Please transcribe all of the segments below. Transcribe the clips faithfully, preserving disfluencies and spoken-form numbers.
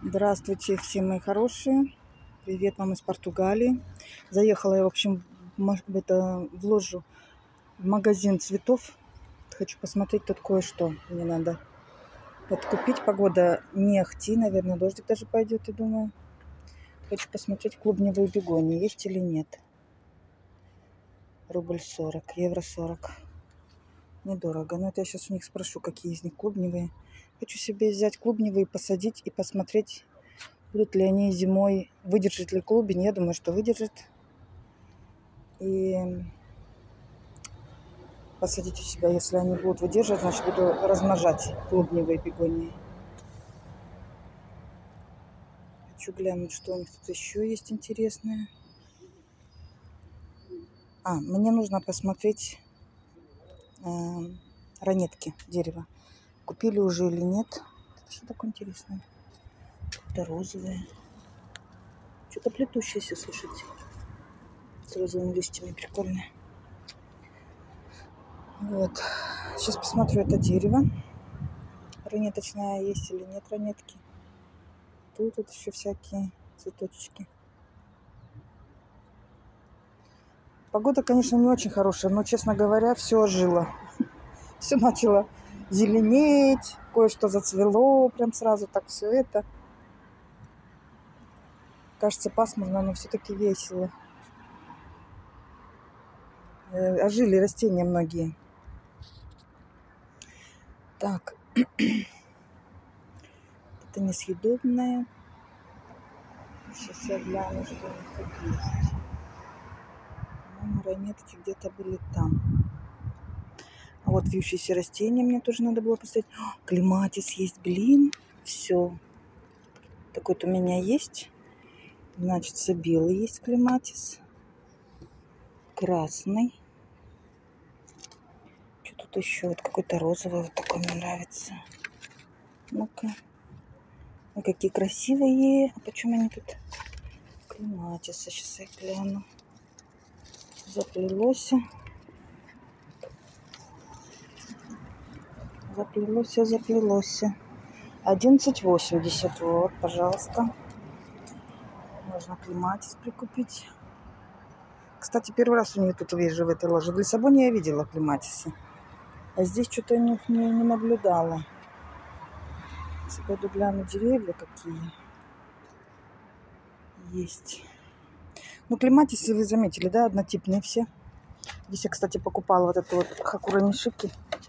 Здравствуйте, все мои хорошие. Привет вам из Португалии. Заехала я, в общем, в ма- в это, в ложу, в магазин цветов. Хочу посмотреть тут кое-что. Мне надо подкупить. Погода не ахти, наверное, дождик даже пойдет, я думаю. Хочу посмотреть клубневые бегонии, есть или нет. Рубль сорок, евро сорок. Недорого. Но это я сейчас у них спрошу, какие из них клубневые. Хочу себе взять клубневые, посадить и посмотреть, будут ли они зимой, выдержит ли клубень. Я думаю, что выдержит. И посадить у себя, если они будут выдерживать, значит, буду размножать клубневые бегонии. Хочу глянуть, что у них тут еще есть интересное. А, мне нужно посмотреть э, ранетки дерева. Купили уже или нет. Это что такое интересное? Это розовое. Что-то плетущееся, слушайте. С розовыми листьями. Прикольно. Вот. Сейчас посмотрю это дерево. Ранеточная есть или нет ранетки. Тут вот еще всякие цветочки. Погода, конечно, не очень хорошая, но, честно говоря, все ожило. Все начало зеленеть, кое-что зацвело прям сразу, так все это. Кажется, пасмурно, но все-таки весело. Э, ожили растения многие. Так, это несъедобное. Сейчас я гляну, что у них тут есть. По-моему, ранетки где-то были там. А вот вьющиеся растения мне тоже надо было поставить. О, клематис есть, блин. Все. Такой-то у меня есть. Значит, белый есть клематис. Красный. Что тут еще? Вот какой-то розовый. Вот такой мне нравится. Ну-ка. Ой, какие красивые. А почему они тут? Клематиса. Сейчас я гляну. Заплелось. Заплелось, заплелось. одиннадцать восемьдесят. Вот, пожалуйста. Можно клематис прикупить. Кстати, первый раз у нее тут вижу в этой ложе. В Лиссабоне я видела клематисы. А здесь что-то у них не, не наблюдала. Сейчас пойду гляну деревья какие есть. Ну, клематисы вы заметили, да, однотипные все. Здесь я, кстати, покупала вот эту вот хакура нишики.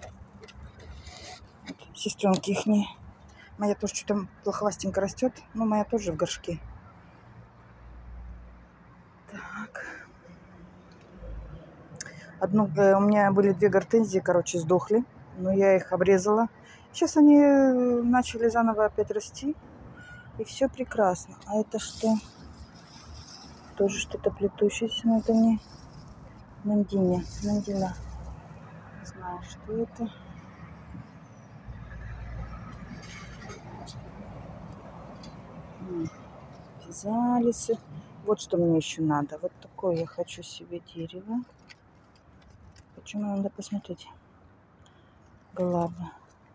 Сестренки ихние. Моя тоже что-то плоховастенько растет. Но моя тоже в горшке. Так. Одну, э, у меня были две гортензии, короче, сдохли. Но я их обрезала. Сейчас они начали заново опять расти. И все прекрасно. А это что? Тоже что-то плетущееся. Но это не нандиня. Нандина. Не знаю, что это. Физалисы. Вот что мне еще надо. Вот такое я хочу себе дерево. Почему надо посмотреть? Глава.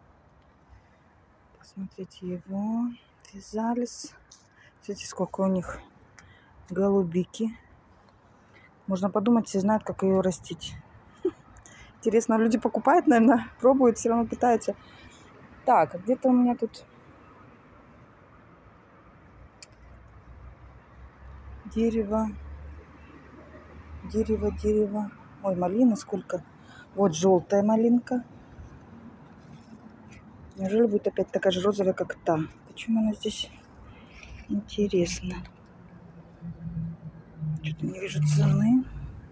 Посмотрите его. Физалис. Смотрите, сколько у них голубики. Можно подумать, все знают, как ее растить. Интересно, люди покупают, наверное, пробуют, все равно пытаются. Так, где-то у меня тут дерево. Дерево, дерево. Ой, малина сколько. Вот желтая малинка. Неужели будет опять такая же розовая, как та? Почему она здесь? Интересно. Что-то не вижу цены.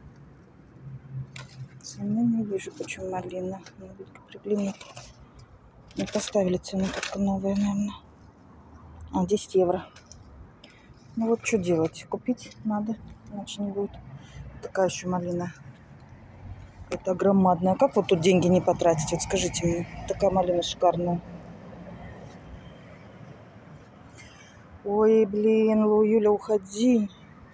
Цены не вижу, почему малина. Надо будет приблизно. Не поставили цену только новые, наверное. А, десять евро. Ну вот что делать? Купить надо, иначе не будет. Такая еще малина. Это громадная. Как вот тут деньги не потратить? Вот скажите мне. Такая малина шикарная. Ой, блин, Юля, уходи.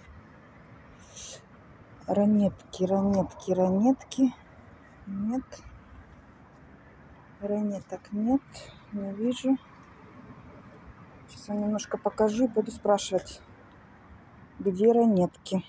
Ранетки, ранетки, ранетки. Нет. Ранеток нет. Не вижу. Сейчас Сейчас вам немножко покажу и буду спрашивать, где ранетки.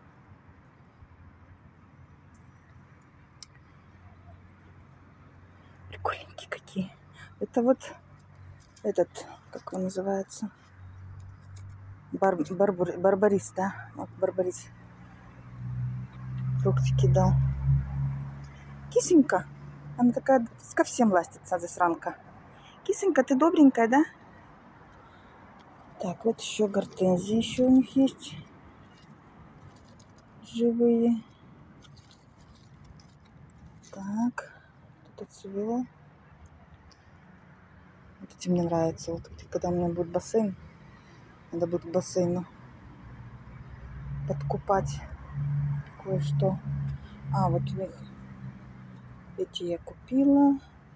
Прикольненькие какие. Это вот этот, как он называется? Бар, барбар, барбарис, да? Вот барбарис. Фруктики дал. Кисенька. Она такая ко всем ластится, засранка. Кисенька, ты добренькая, да? Так, вот еще гортензии еще у них есть. Живые. Так. Тут отцвело. Вот эти мне нравятся. Вот когда у меня будет бассейн. Надо будет к бассейну подкупать кое-что. А, вот у них эти я купила.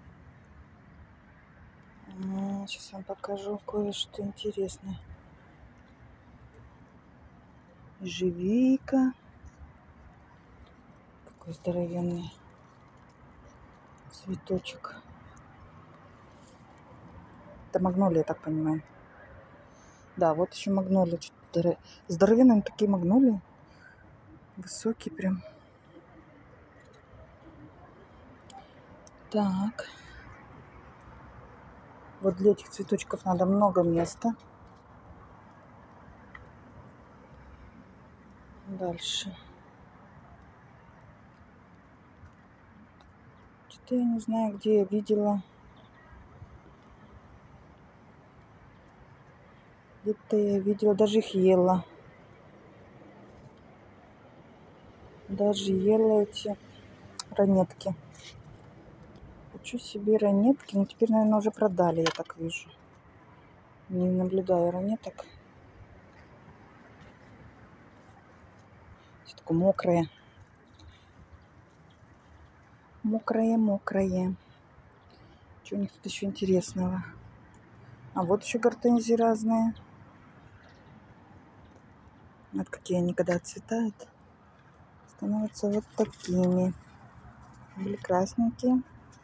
Сейчас вам покажу кое-что интересное. Ежевика. Какой здоровенный цветочек. Это магнолия, я так понимаю. Да, вот еще магнолия. Здоровенные такие магнолии. Высокие прям. Так. Вот для этих цветочков надо много места. Дальше. Что-то я не знаю, где я видела. Где-то я видела, даже их ела. Даже ела эти ранетки. Хочу себе ранетки, но теперь, наверное, уже продали, я так вижу. Не наблюдаю ранеток. Все такое мокрое. Мокрое, мокрое. Что у них тут еще интересного? А вот еще гортензии разные. Вот какие они, когда отцветают, становятся вот такими. Были красненькие.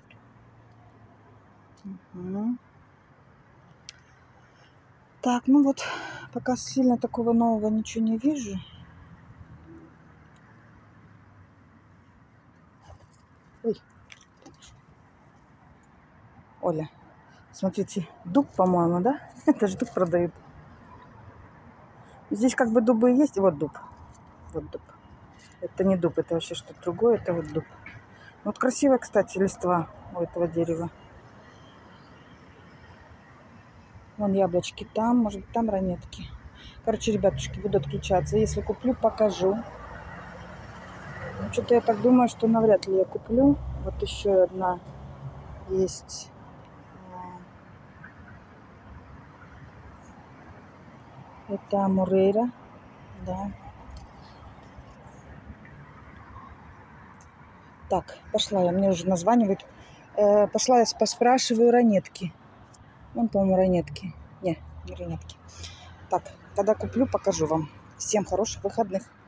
Угу. Так, ну вот, пока сильно такого нового ничего не вижу. Ой. Оля, смотрите, дуб, по-моему, да? Это же дуб продают. Здесь как бы дубы есть. Вот дуб. Вот дуб. Это не дуб, это вообще что-то другое. Это вот дуб. Вот красивая, кстати, листва у этого дерева. Вон яблочки там, может быть, там ранетки. Короче, ребятушки, буду отключаться. Если куплю, покажу. Ну, что-то я так думаю, что навряд ли я куплю. Вот еще одна есть. Это Мурейра. Да. Так, пошла я. Мне уже названивают. Э, пошла я поспрашиваю ранетки. Вон, по-моему, ранетки. Не, не ранетки. Так, когда куплю, покажу вам. Всем хороших выходных.